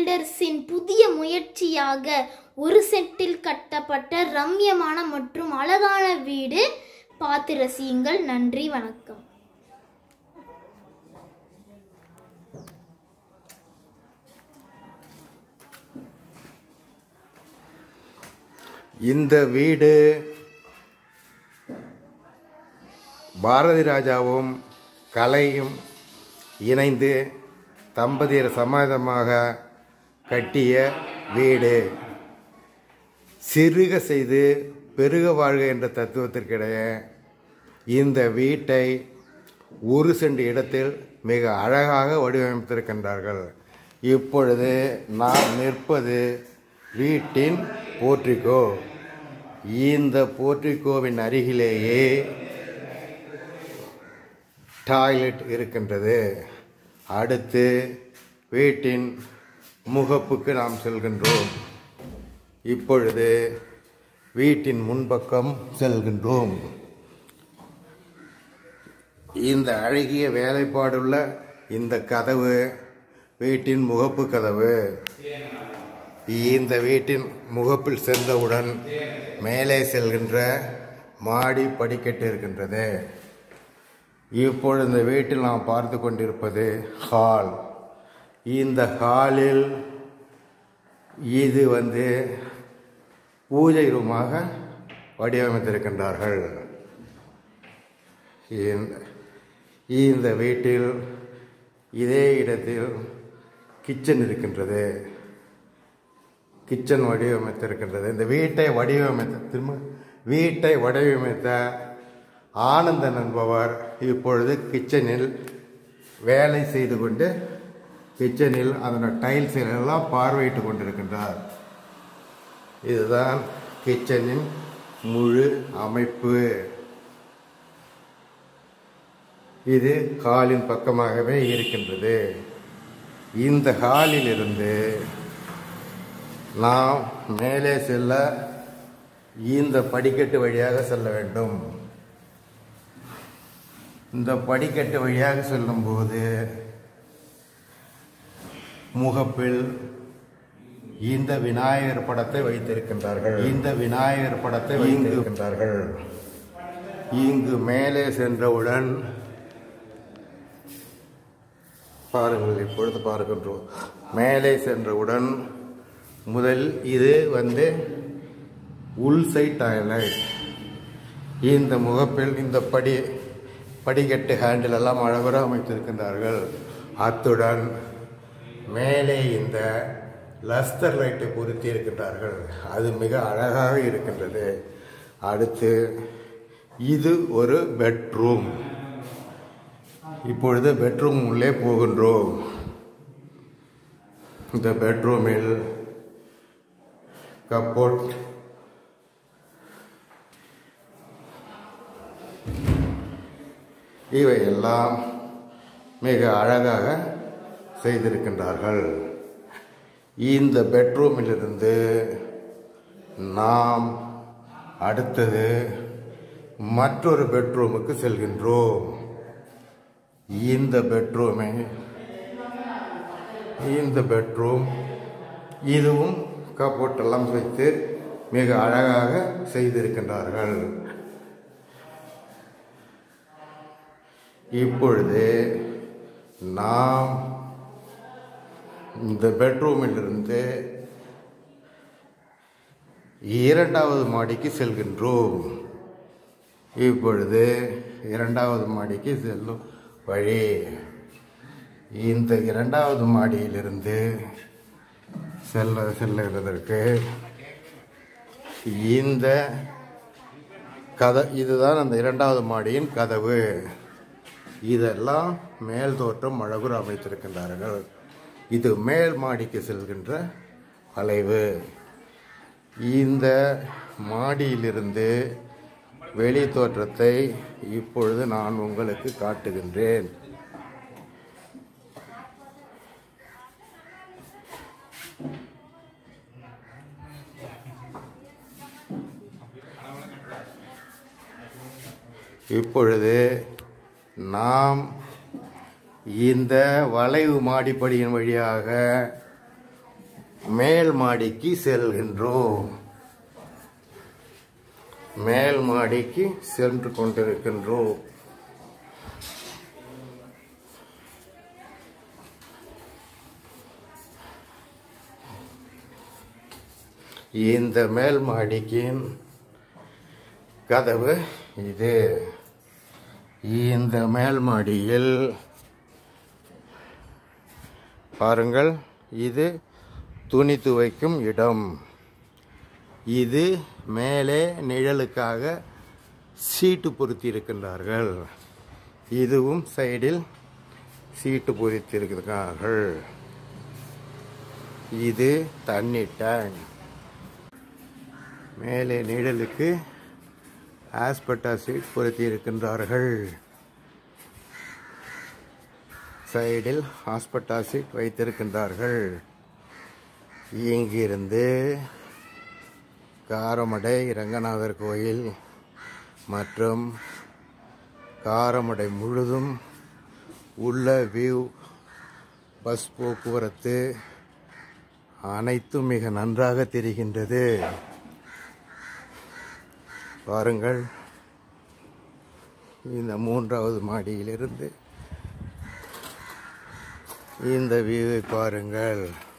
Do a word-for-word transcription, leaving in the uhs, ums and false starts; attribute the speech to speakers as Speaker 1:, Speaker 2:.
Speaker 1: பில்டர்ஸின் புதிய முயற்சியாக ஒரு செட்டில் கட்டப்பட்ட ரம்யமான மற்றும் அழகான வீடு பார்த்து ரசியுங்கள். நன்றி, வணக்கம்.
Speaker 2: இந்த வீடு பாரதி ராஜாவும் கலையும் இணைந்து தம்பதியர் சமாதமாக கட்டிய வீடு. சிறுக செய்து பெருக வாழ்க என்ற தத்துவத்திற்கிடையே இந்த வீட்டை ஒரு சென்ட் இடத்தில் மிக அழகாக வடிவமைத்திருக்கின்றார்கள். இப்பொழுது நாம் நிற்பது வீட்டின் போர்ட்டிகோ. இந்த போர்ட்டிகோவின் அருகிலேயே டாய்லெட் இருக்கின்றது. அடுத்து வீட்டின் முகப்புக்கு நாம் செல்கின்றோம். இப்பொழுது வீட்டின் முன்பக்கம் செல்கின்றோம். இந்த அழகிய வேலைப்பாடுள்ள இந்த கதவு வீட்டின் முகப்பு கதவு. இந்த வீட்டின் முகப்பில் சென்றவுடன் மேலே செல்கின்ற மாடி படிக்கட்டு இருக்கின்றது. இப்பொழுது இந்த வீட்டில் நாம் பார்த்து கொண்டிருப்பது ஹால். இந்த ஹாலில் இது வந்து பூஜை ரூமாக வடிவமைத்திருக்கின்றார்கள். இந்த வீட்டில் இதே இடத்தில் கிச்சன் இருக்கின்றது. கிச்சன் வடிவமைத்திருக்கின்றது. இந்த வீட்டை வடிவமைத்த திரும்ப வீட்டை வடிவமைத்த ஆனந்தன் என்பவர் இப்பொழுது கிச்சனில் வேலை செய்து கொண்டு கிச்சனில் அதன் டைல்ஸ் எல்லாம் பார்வையிட்டு கொண்டிருக்கின்றார். இதுதான் கிச்சனின் முழு அமைப்பு. இது ஹாலின் பக்கமாகவே இருக்கின்றது. இந்த ஹாலில் இருந்து நாம் மேலே செல்ல இந்த படிக்கட்டு வழியாக செல்ல வேண்டும். இந்த படிக்கட்டு வழியாக செல்லும்போது முகப்பில் இந்த விநாயகர் படத்தை வைத்திருக்கின்றார்கள். இந்த விநாயகர் படத்தை வைத்திருக்கின்றார்கள். இங்கு மேலே சென்றவுடன் பாருங்கள், இப்பொழுது பார்க்கின்றோம். மேலே சென்றவுடன் முதல் இது வந்து உள் சைட் டாய்லெட். இந்த முகப்பில் இந்த படி படிக்கட்டு ஹேண்டில் எல்லாம் அழகாக அமைத்திருக்கின்றார்கள். அத்துடன் மேலே இந்த லஸ்டர் லைட்டை பொருத்தி இருக்கின்றார்கள். அது மிக அழகாக இருக்கின்றது. அடுத்து இது ஒரு பெட்ரூம். இப்பொழுது பெட்ரூம் உள்ளே போகின்றோம். இந்த பெட்ரூமில் கப்போர்ட், இவையெல்லாம் மிக அழகாக செய்திருக்கின்றார்கள். இந்த பெட்ரூமிலிருந்து நாம் அடுத்தது மற்றொரு பெட்ரூமுக்கு செல்கின்றோம். இந்த பெட்ரூமை இந்த பெட்ரூம் இதுவும் கப்போர்ட்டெல்லாம் வைத்து மிக அழகாக செய்திருக்கின்றார்கள். இப்பொழுது நாம் இந்த பெட்ரூமிலிருந்து இரண்டாவது மாடிக்கு செல்கின்றோம். இப்பொழுது இரண்டாவது மாடிக்கு செல்லும் வழி. இந்த இரண்டாவது மாடியிலிருந்து செல்ல செல்லுவதற்கு இந்த கத இதுதான் அந்த இரண்டாவது மாடியின் கதவு. இதெல்லாம் மேல் தோற்றம் அழகுற அமைத்திருக்கின்றார்கள். இது மேல் மாடிக்கு செல்கின்ற வளைவு. இந்த மாடியிலிருந்து வெளி தோற்றத்தை இப்பொழுது நான் உங்களுக்கு காட்டுகின்றேன். இப்பொழுது நாம் இந்த வளைவு மாடிப்படியின் வழியாக மேல் மாடிக்கு செல்கின்றோம். மேல் மாடிக்கு சென்று கொண்டிருக்கின்றோம். இந்த மேல் மாடிக்கு கதவு இது. இந்த மேல் மாடியில் பாருங்கள், இது துணி துவைக்கும் இடம். இது மேலே நிழலுக்காக சீட்டு பொருத்தி இருக்கின்றார்கள். இதுவும் சைடில் சீட்டு பொருத்தி இருக்கிறார்கள். இது தண்ணி டேங்க். மேலே நிழலுக்கு ஆஸ்பெட்டாஸ் சீட் பொருத்தி இருக்கின்றார்கள். சைடில் ஆஸ்பெட்டாஸ் சீட் வைத்திருக்கின்றார்கள். இங்கிருந்து காரமடை ரங்கநாதர் கோயில் மற்றும் காரமடை முழுதும் உள்ள வியூ, பஸ் போக்குவரத்து அனைத்தும் மிக நன்றாக தெரிகின்றது. பாருங்கள், இந்த மூன்றாவது மாடியிலிருந்து இந்த வியூவை பாருங்கள்.